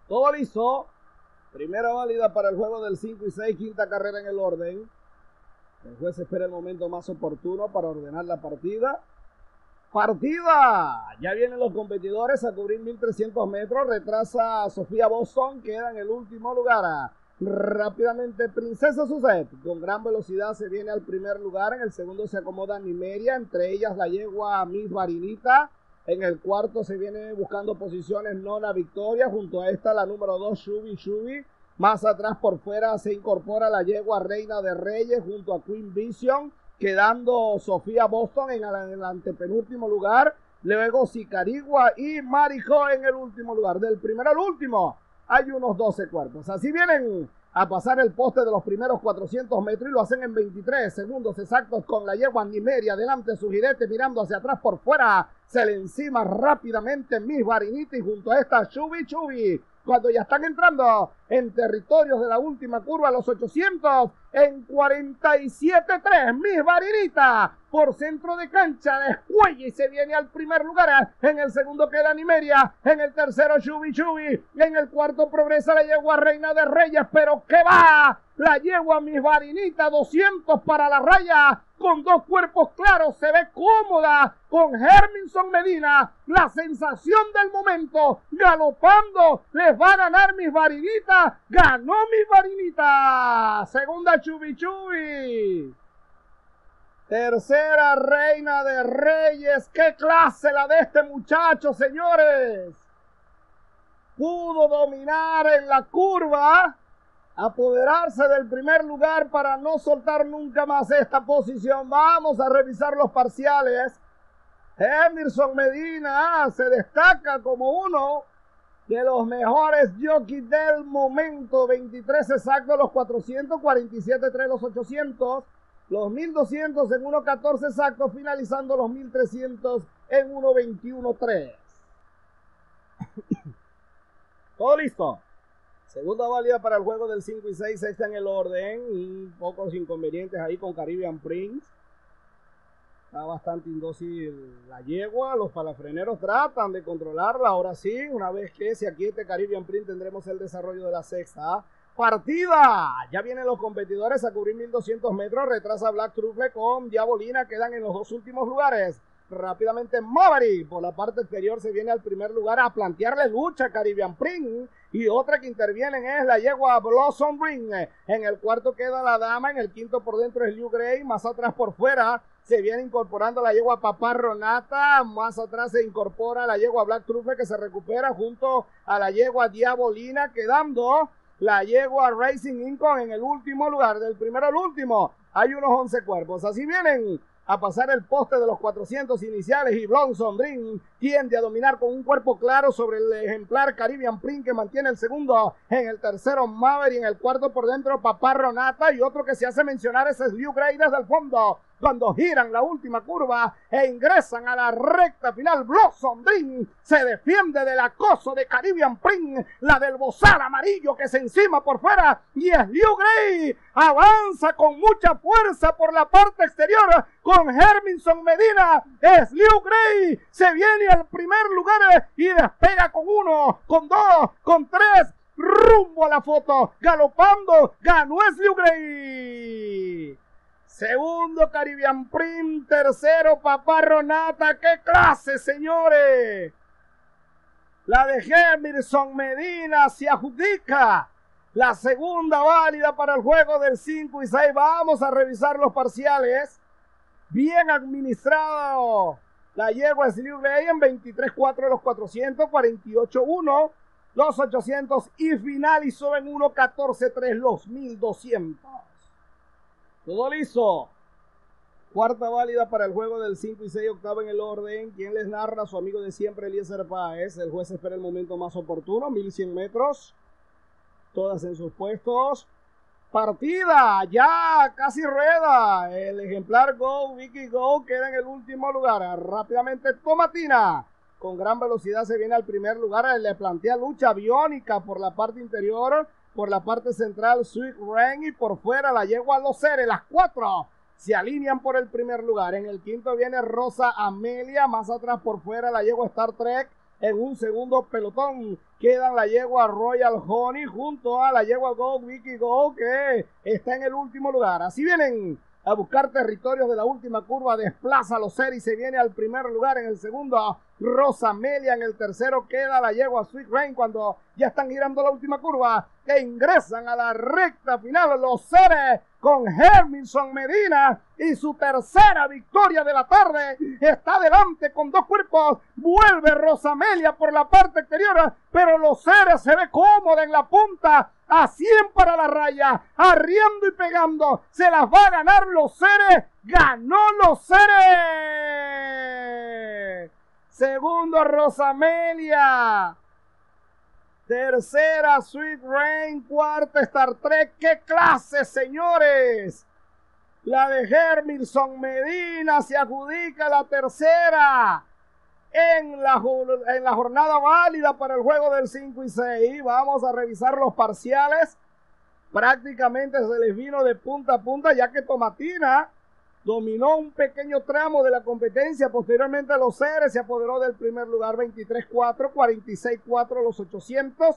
Todo listo. Primera válida para el juego del 5 y 6, quinta carrera en el orden. El juez espera el momento más oportuno para ordenar la partida. ¡Partida! Ya vienen los competidores a cubrir 1300 metros. Retrasa a Sofía Boston, queda en el último lugar. Rápidamente Princesa Suzette, con gran velocidad se viene al primer lugar. En el segundo se acomoda Nimeria, entre ellas la yegua Miss Varinita. En el cuarto se viene buscando posiciones Nona Victoria, junto a esta la número 2 Shubi Shubi. Más atrás por fuera se incorpora la yegua Reina de Reyes junto a Queen Vision, quedando Sofía Boston en el antepenúltimo lugar. Luego Sicarigua y Marijo en el último lugar. Del primero al último hay unos 12 cuerpos. Así vienen a pasar el poste de los primeros 400 metros y lo hacen en 23 segundos exactos con la yegua Nimeria delante de su jirete mirando hacia atrás por fuera. Se le encima rápidamente Miss Varinita y junto a esta Shubi Shubi. Cuando ya están entrando en territorios de la última curva, los 800 en 47.3. Miss Varinita por centro de cancha descuella y se viene al primer lugar. En el segundo queda Nimeria, en el tercero Shubi Shubi, en el cuarto progresa la yegua Reina de Reyes, pero ¿qué va? La yegua Miss Varinita, 200 para la raya, con dos cuerpos claros, se ve cómoda con Herminson Medina, la sensación del momento, galopando, les va a ganar Miss Varinita, ganó Miss Varinita, segunda Shubi Shubi, tercera Reina de Reyes. Qué clase la de este muchacho, señores, pudo dominar en la curva, apoderarse del primer lugar para no soltar nunca más esta posición. Vamos a revisar los parciales. Herminson Medina se destaca como uno de los mejores jockeys del momento. 23 exactos los 400, 47.3 los 800, los 1200 en 1.14 exactos, finalizando los 1300 en 1.21.3. Todo listo. Segunda válida para el juego del 5 y 6, está en el orden, y pocos inconvenientes ahí con Caribbean Prince. Está bastante indócil la yegua, los palafreneros tratan de controlarla. Ahora sí, una vez que se aquiete Caribbean Prince tendremos el desarrollo de la sexta partida. Ya vienen los competidores a cubrir 1200 metros, retrasa Black Truffle con Diabolina, quedan en los dos últimos lugares. Rápidamente Maverick por la parte exterior se viene al primer lugar a plantearle lucha a Caribbean Prince, y otra que intervienen es la yegua Blossom Ring. En el cuarto queda la dama, en el quinto por dentro es Liu Grey, más atrás por fuera se viene incorporando la yegua Paparronata, más atrás se incorpora la yegua Black Truffle que se recupera junto a la yegua Diabolina, quedando la yegua Racing Incon en el último lugar. Del primero al último hay unos 11 cuerpos. Así vienen a pasar el poste de los 400 iniciales y Blossom Dream tiende a dominar con un cuerpo claro sobre el ejemplar Caribbean Prince, que mantiene el segundo. En el tercero Maverick, en el cuarto por dentro Paparronata, y otro que se hace mencionar es Liu Grey desde el fondo. Cuando giran la última curva e ingresan a la recta final, Blossom Dream se defiende del acoso de Caribbean Prince, la del bozal amarillo que se encima por fuera, y es Liu Grey, avanza con mucha fuerza por la parte exterior con Herminson Medina. Es Liu Grey, se viene al primer lugar y despega con uno, con dos, con tres, rumbo a la foto, galopando, ganó es Liu Grey. Segundo Caribbean Prince, tercero Paparronata. ¡Qué clase, señores! La de Herminson Medina se adjudica la segunda válida para el juego del 5 y 6. Vamos a revisar los parciales. Bien administrado. La yegua es Liu Grey en 23.4 los 400, 48.1 los 800 y finalizó en 1.14.3 los 1200. Todo listo. Cuarta válida para el juego del 5 y 6, octava en el orden. Quien les narra, su amigo de siempre, Eliezer Páez. El juez espera el momento más oportuno, 1100 metros. Todas en sus puestos. Partida, ya casi rueda. El ejemplar Go, Vicky Go, queda en el último lugar. Rápidamente Tomatina, con gran velocidad se viene al primer lugar. Le plantea lucha biónica por la parte interior. Por la parte central, Sweet Rain, y por fuera la yegua Los Ceres. Las cuatro se alinean por el primer lugar. En el quinto viene Rosa Amelia, más atrás por fuera la yegua Star Trek, En un segundo pelotón quedan la yegua Royal Honey junto a la yegua Go Wiki Go, que está en el último lugar. Así vienen a buscar territorios de la última curva. Desplaza los series y se viene al primer lugar. En el segundo Rosamelia, en el tercero queda la yegua Sweet Rain cuando ya están girando la última curva, que ingresan a la recta final los seres con Herminson Medina y su tercera victoria de la tarde. Está adelante con 2 cuerpos, vuelve Rosamelia por la parte exterior, pero los seres se ve cómoda en la punta, a 100 para la raya, arriendo y pegando, se las va a ganar los seres. Ganó los seres. Segundo Rosamelia, tercera Sweet Rain, cuarta Star Trek. ¡Qué clase, señores! La de Herminson Medina se adjudica la tercera en la jornada válida para el juego del 5 y 6. Vamos a revisar los parciales. Prácticamente se les vino de punta a punta, ya que Tomatina dominó un pequeño tramo de la competencia. Posteriormente los seres se apoderó del primer lugar, 23-4, 46-4 los 800,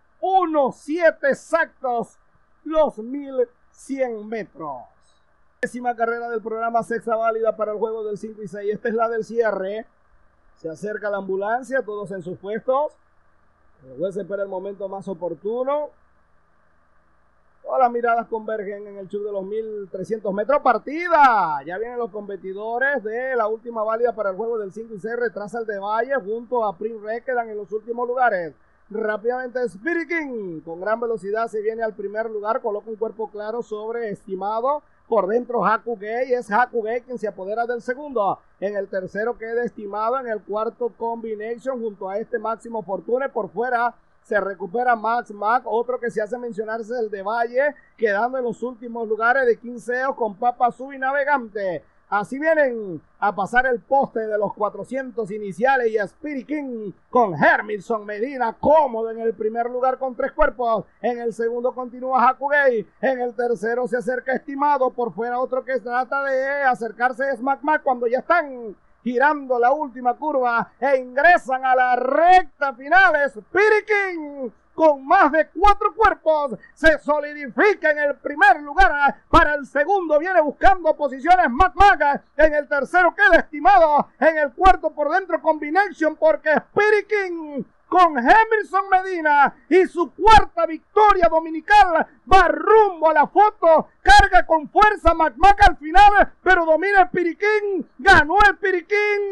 1-7 exactos los 1100 metros. Décima carrera del programa, sexta válida para el juego del 5 y 6. Esta es la del cierre. Se acerca la ambulancia, todos en sus puestos. El juez espera el momento más oportuno. Todas las miradas convergen en el chub de los 1300 metros. Partida. Ya vienen los competidores de la última válida para el juego del 5 y 6. Retrasa el de Valle junto a Prince Red, quedan en los últimos lugares. Rápidamente Spirit King con gran velocidad se viene al primer lugar. Coloca un cuerpo claro sobre Estimado. Por dentro Haku Gay, es Haku Gay quien se apodera del segundo. En el tercero queda Estimado. En el cuarto Combination junto a este Máximo Fortune. Por fuera se recupera Max Mac, otro que se hace mencionar es el de Valle, quedando en los últimos lugares de Quinceo con Papa Sub y Navegante. Así vienen a pasar el poste de los 400 iniciales y a Spirit King con Herminson Medina cómodo en el primer lugar con 3 cuerpos. En el segundo continúa Hakugei. En el tercero se acerca Estimado. Por fuera otro que trata de acercarse es Mac Mac cuando ya están girando la última curva e ingresan a la recta final. Spirit King con más de 4 cuerpos se solidifica en el primer lugar. Para el segundo viene buscando posiciones Mac Mac. En el tercero queda Estimado. En el cuarto por dentro Combination, porque Spirit King con Herminson Medina y su cuarta victoria dominical va rumbo a la foto. Carga con fuerza Mac Mac al final, pero domina el Spirit King. Ganó el Spirit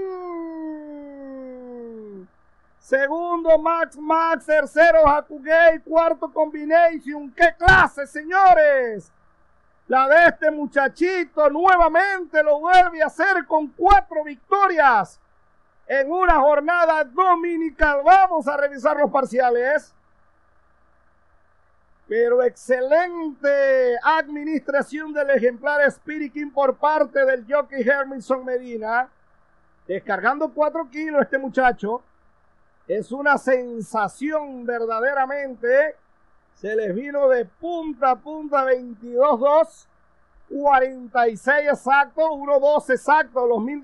King. Segundo Max Max, tercero Hakugei, cuarto Combination. ¡Qué clase, señores! La de este muchachito nuevamente lo vuelve a hacer con 4 victorias en una jornada dominical. Vamos a revisar los parciales. Pero excelente administración del ejemplar Spirit King por parte del jockey Herminson Medina. Descargando 4 kilos este muchacho. Es una sensación verdaderamente. Se les vino de punta a punta 22-2, 46 exacto, 1-2 exacto, los 1000.